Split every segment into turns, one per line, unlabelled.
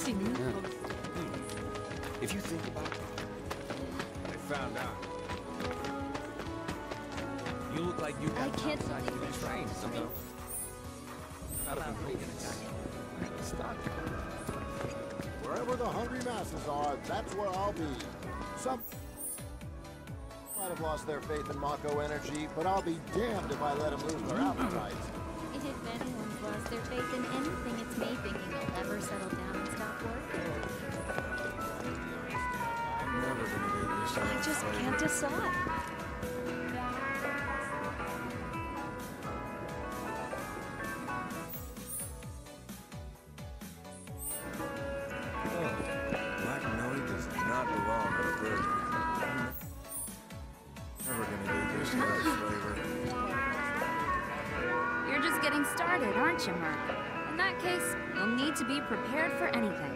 seen that.
If you think about it, I found out. You look like you got
can't
outside
believe
the
this.
train, so I'd have been making a guy. Stop.
Wherever the hungry masses are, that's where I'll be. Some might have lost their faith in Mako energy, but I'll be damned if I let them lose their appetites.
If anyone's lost their faith in anything, it's me thinking they'll ever settle down and stop working.
Never gonna get used to
I just can't decide.
Black Noe does not belong on a burger. Never gonna get used to that flavor.
You're just getting started, aren't you, Merc? In that case, you'll need to be prepared for anything.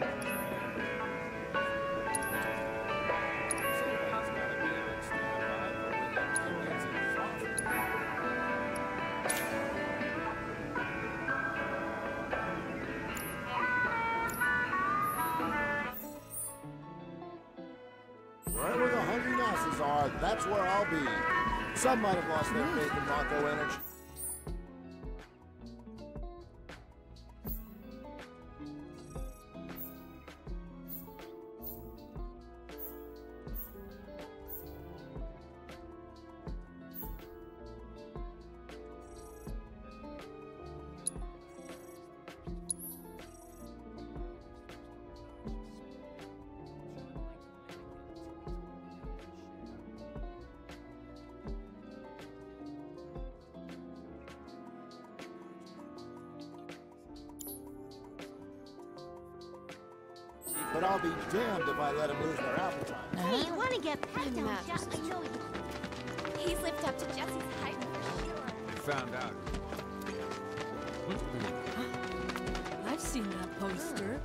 Wherever the hungry masses are, that's where I'll be. Some might have lost their faith in Mako energy. But I'll be damned if I let them lose their appetite.
Hey, you want to get back down?
Matters.
I know you. He's lived up to Jesse's hype for sure.
I found out.
I've seen that poster.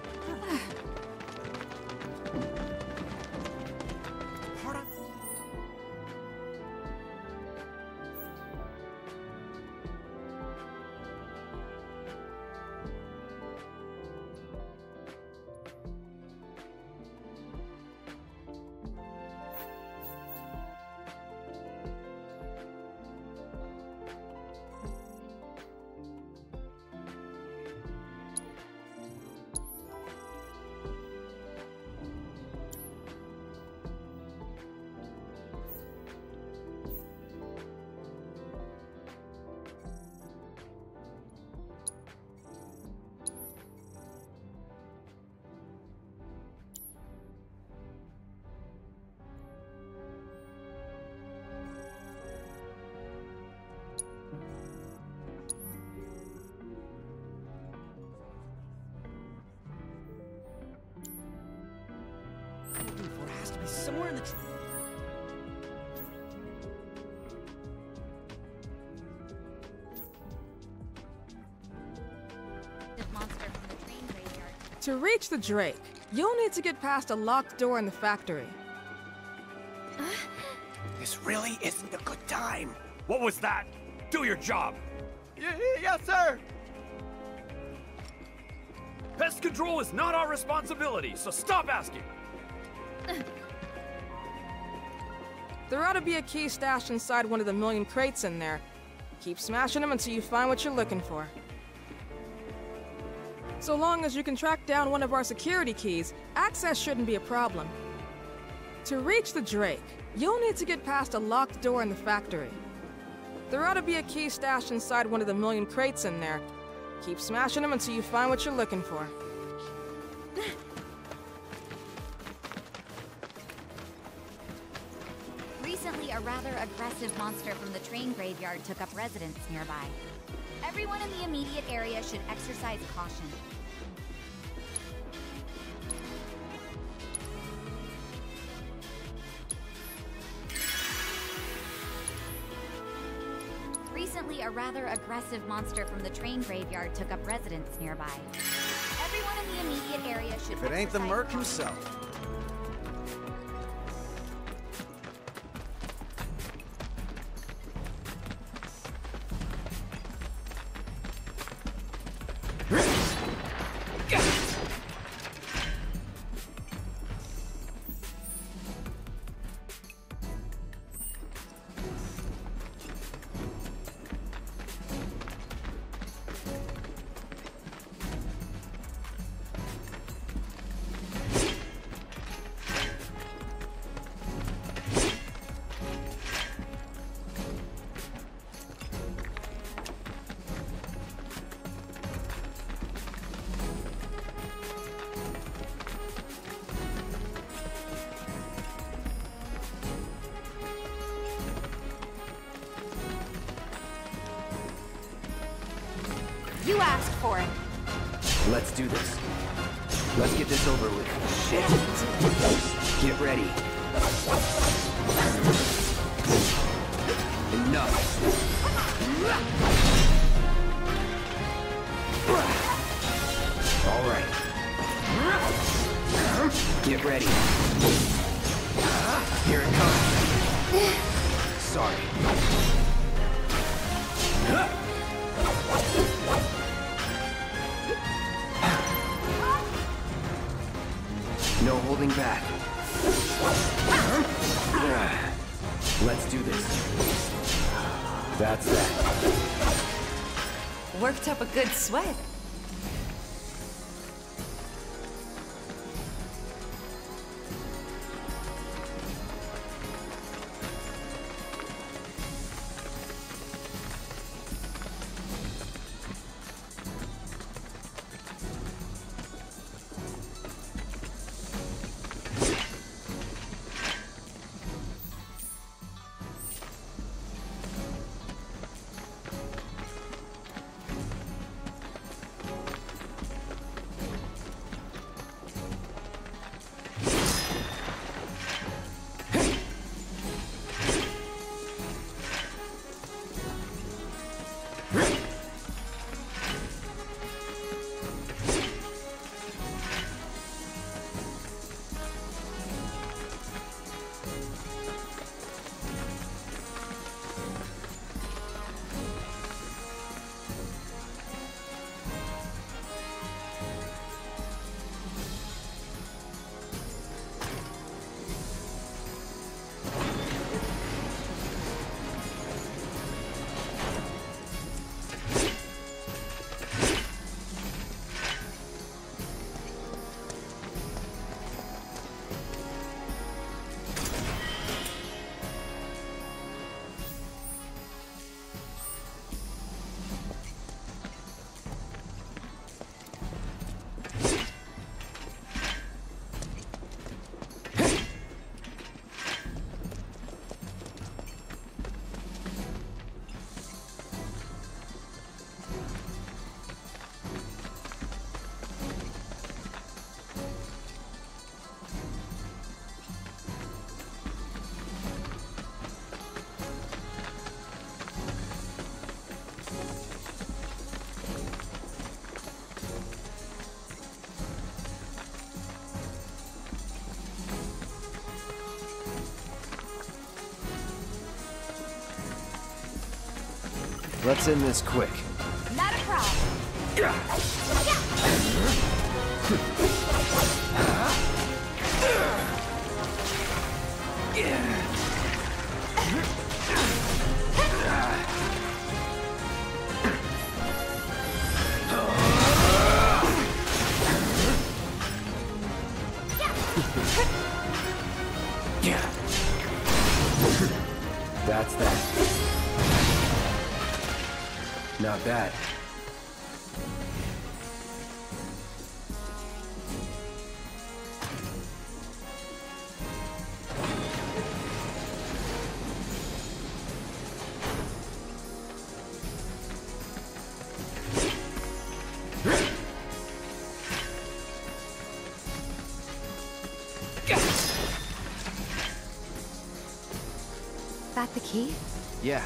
It has to be somewhere in the
Monster from the train graveyard.
To reach the Drake, you'll need to get past a locked door in the factory.
This really isn't a good time. What was that? Do your job.
Yes, sir!
Pest control is not our responsibility, so stop asking.
There ought to be a key stashed inside one of the million crates in there. Keep smashing them until you find what you're looking for. So long as you can track down one of our security keys, access shouldn't be a problem. To reach the Drake, you'll need to get past a locked door in the factory. There ought to be a key stashed inside one of the million crates in there. Keep smashing them until you find what you're looking for.
Recently, a rather aggressive monster from the train graveyard took up residence nearby. Everyone in the immediate area should exercise caution. Recently, a rather aggressive monster from the train graveyard took up residence nearby. Everyone in the immediate area should
If it ain't the
exercise
Merc
caution.
himself.
You asked for it.
Let's do this. Let's get this over with. Shit. Get ready. Enough. All right. Get ready. Here it comes. Sorry. No holding back. Let's do this. That's that.
Worked up a good sweat.
Let's end this quick.
Not a problem.
That's that. Not bad.
That the key?
Yeah.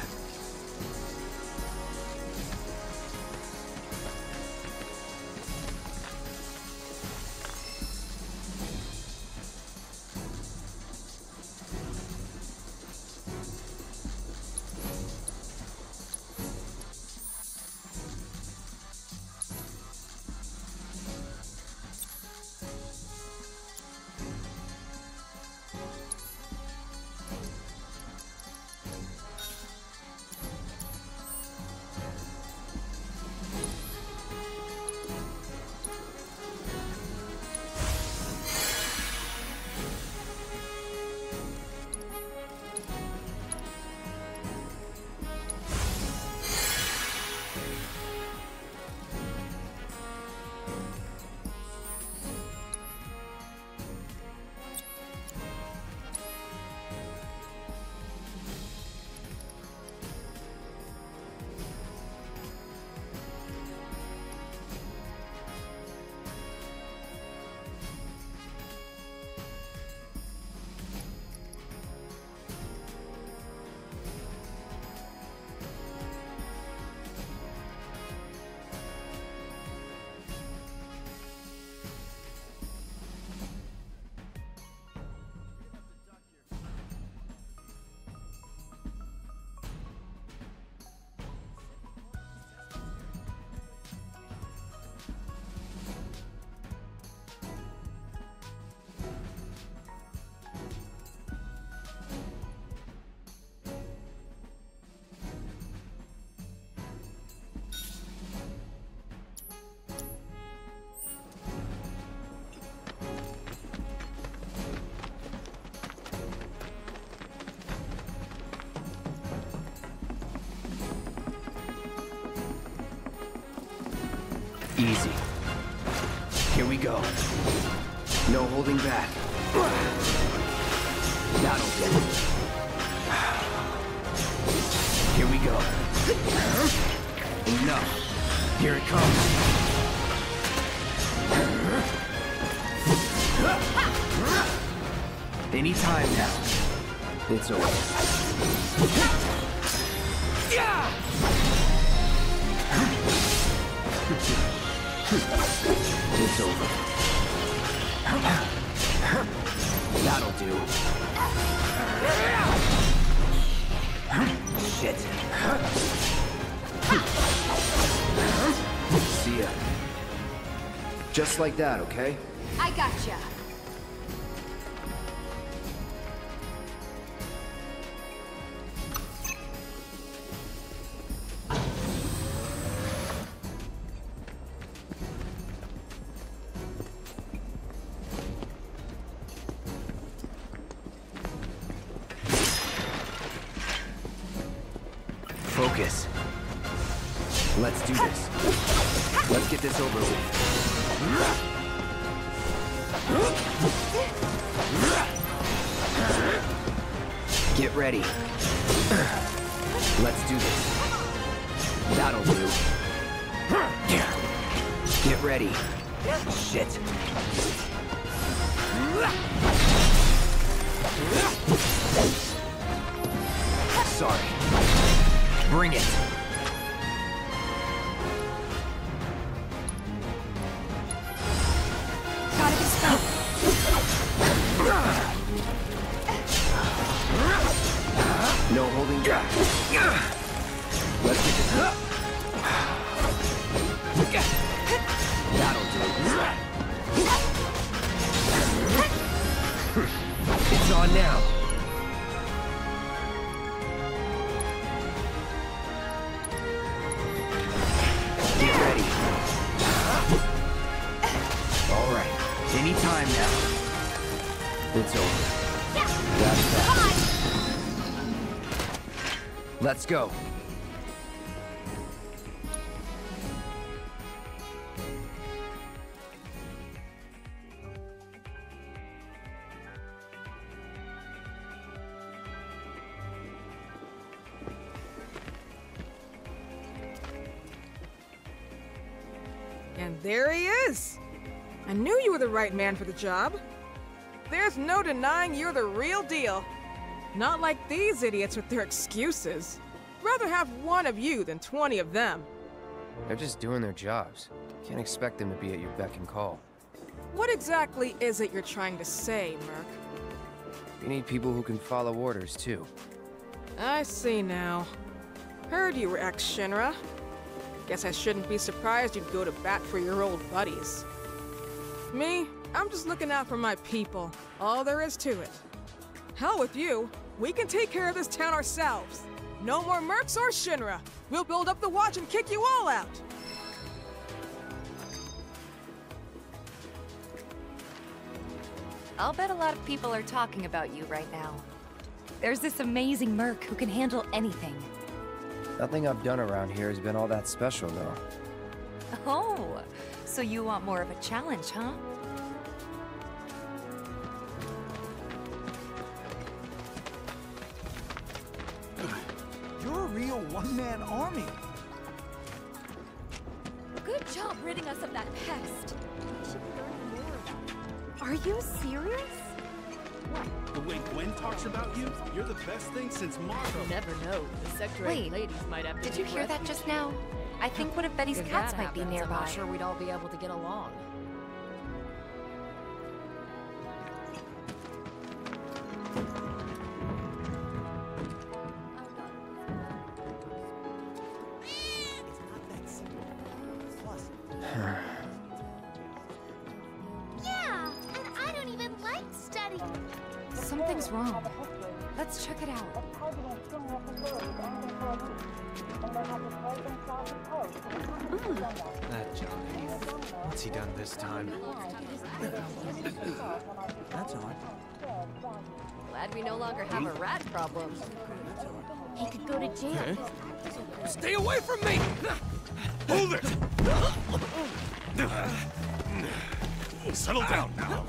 easy. Here we go. No holding back. That'll do. Here we go. Enough. Here it comes. Any time now. It's over. It's over. That'll do. Shit. See ya. Just like that, okay?
I gotcha.
Focus. Let's do this. Let's get this over with. Get ready. Let's do this. That'll do. Get ready. Shit. Sorry. Bring it.
Gotta be stopped.
No holding back. Let's get this up. That'll do. It's on now. Get ready. All right. Any time now. It's over. That's that. Let's go.
And there he is! I knew you were the right man for the job. There's no denying you're the real deal. Not like these idiots with their excuses. Rather have one of you than 20 of them.
They're just doing their jobs. Can't expect them to be at your beck and call.
What exactly is it you're trying to say, Merc?
You need people who can follow orders, too.
I see now. Heard you were ex-Shinra. Guess I shouldn't be surprised you'd go to bat for your old buddies. Me, I'm just looking out for my people. All there is to it. Hell with you. We can take care of this town ourselves. No more Mercs or Shinra. We'll build up the watch and kick you all out.
I'll bet a lot of people are talking about you right now. There's this amazing Merc who can handle anything.
Nothing I've done around here has been all that special, though.
Oh, so you want more of a challenge, huh?
You're a real one-man army.
Good job ridding us of that pest. We should learn more about it. Are you serious?
The way Gwen talks about you, you're the best thing since Marco.
You never know. The Sector 8
Wait,
ladies might have to
did you
be
hear that
refugees.
just now? I think one of Betty's
If
cats
that
might be
happens,
nearby.
I'm not sure we'd all be able to get along.
Yeah, and I don't even like studying.
Something's wrong. Let's check it out.
That Johnny. What's he done this time?
That's odd.
Glad we no longer have a rat problem.
He could go to jail.
Stay away from me! Hold it! Settle down now.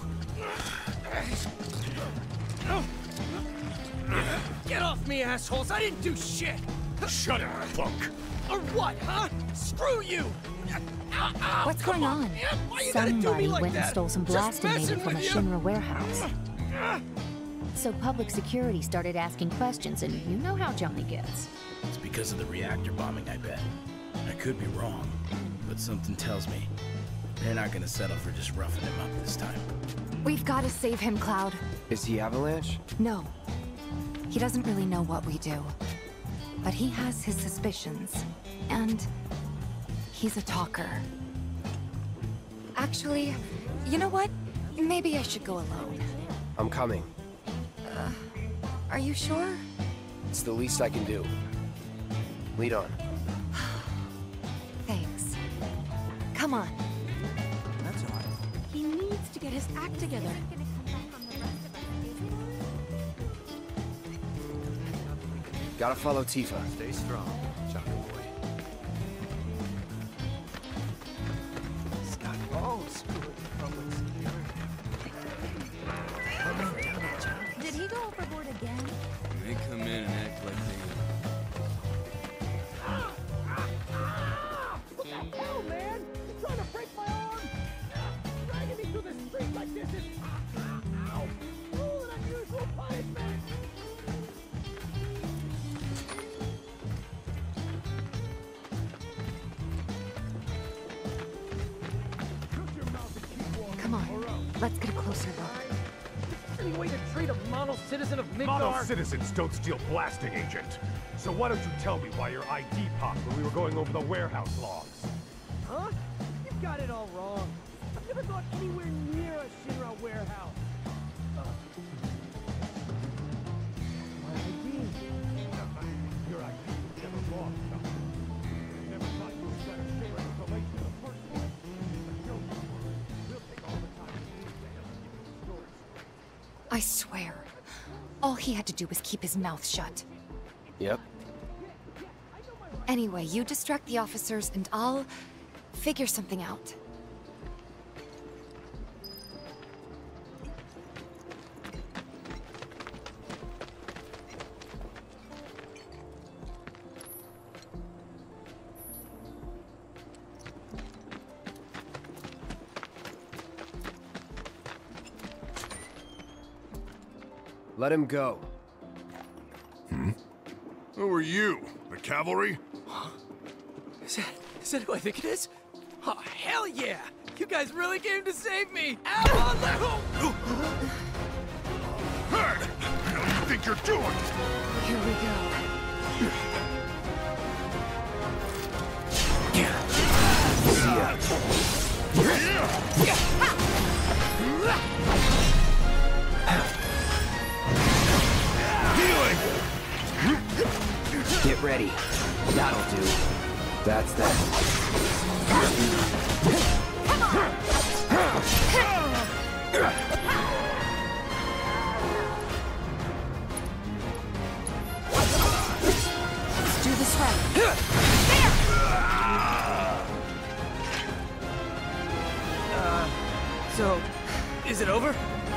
Get off me, assholes! I didn't do shit!
Shut it, punk!
Or what, huh? Screw you!
What's going on?
Why you gotta do me
Somebody
like
went and
that?
stole some
Just
blasting data
messing
from a
with you.
Shinra warehouse. So public security started asking questions, and you know how Johnny gets.
It's because of the reactor bombing, I bet. I could be wrong, but something tells me they're not gonna settle for just roughing him up this time.
We've got to save him, Cloud.
Is he Avalanche?
No. He doesn't really know what we do. But he has his suspicions. And he's a talker. Actually, you know what? Maybe I should go alone.
I'm coming.
Are you sure?
It's the least I can do. Lead on.
Thanks. Come on.
That's odd.
He needs to get his act together.
Gotta follow Tifa.
Stay strong, Chaka boy. Scott, oh, screw it. Public security.
Did he go overboard again?
They come in and act like they...
What the hell, man? You're trying to break my arm? Dragging me through the street like this is... Ow! Cruel and unusual punishment!
Come on. Let's get a closer look.
Any way to treat a model citizen of Midgar?
Model citizens don't steal blasting, Agent. So why don't you tell me why your ID popped when we were going over the warehouse logs?
Huh? You've got it all wrong. I've never gone anywhere near a Shinra warehouse. My ID.
Your ID was never wrong, Chuck. Never thought you would better share information in the first place. But Joe, we'll take all the time we need to help you get the story straight.
I swear. All he had to do was keep his mouth shut.
Yep.
Anyway, you distract the officers and I'll figure something out.
Let him go.
Who are you? The cavalry?
Is that who I think it is? Oh, hell yeah! You guys really came to save me! Ow!
Hey! What do you think you're doing?
Here we go.
Get ready. That'll do. That's that.
Let's do this right.
So, is it over?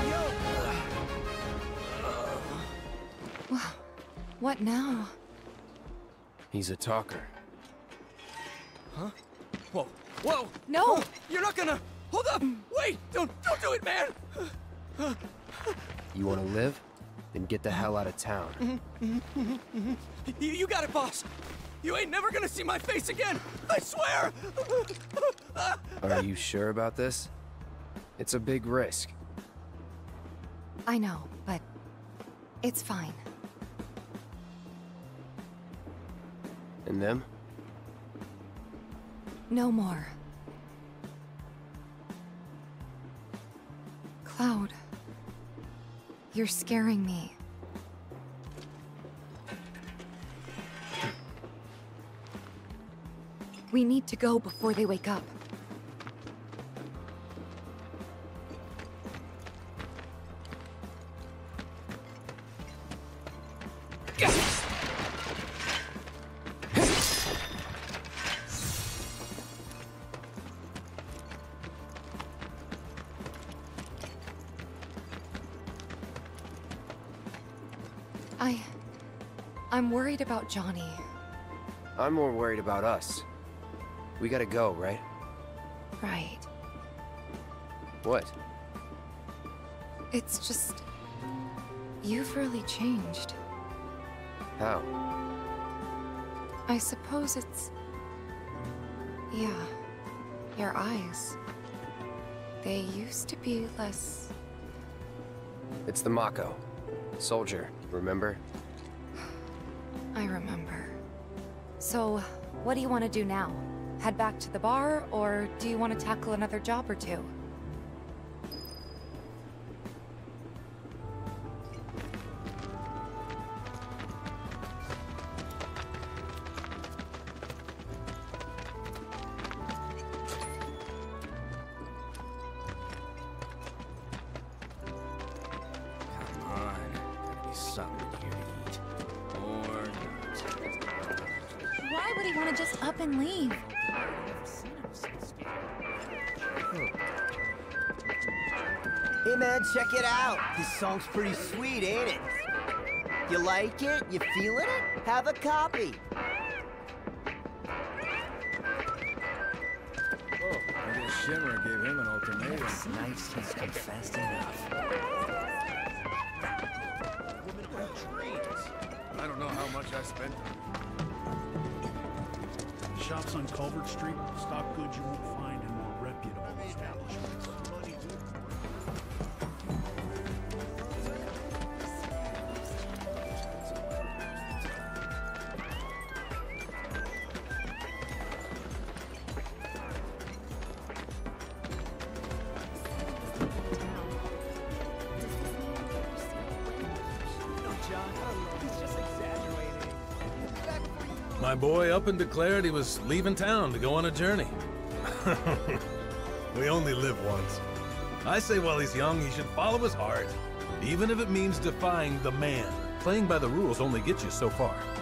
What now?
He's a talker.
Huh? Whoa! Whoa!
No!
You're not gonna... Hold up! Wait! Don't do it, man!
You want to live? Then get the hell out of town.
You got it, boss! You ain't never gonna see my face again! I swear!
Are you sure about this? It's a big risk.
I know, but it's fine.
And them?
No more. Cloud, you're scaring me. We need to go before they wake up. I'm worried about Johnny.
I'm more worried about us. We gotta go, right?
Right.
What?
It's just... You've really changed.
How?
I suppose it's... Yeah. Your eyes. They used to be less...
It's the Mako. Soldier, remember?
I remember. So, what do you want to do now? Head back to the bar, or do you want to tackle another job or two? Why would he want to just up and leave?
Hey man, check it out. This song's pretty sweet, ain't it? You like it? You feeling it? Have a copy.
Oh, I guess Shimmer gave him an ultimatum.
It's nice he's confessed enough.
I don't know how much I spent.
Shops on Culvert Street stock goods you won't find in more reputable establishments.
My boy up and declared he was leaving town to go on a journey. We only live once. I say while he's young, he should follow his heart, even if it means defying the man. Playing by the rules only gets you so far.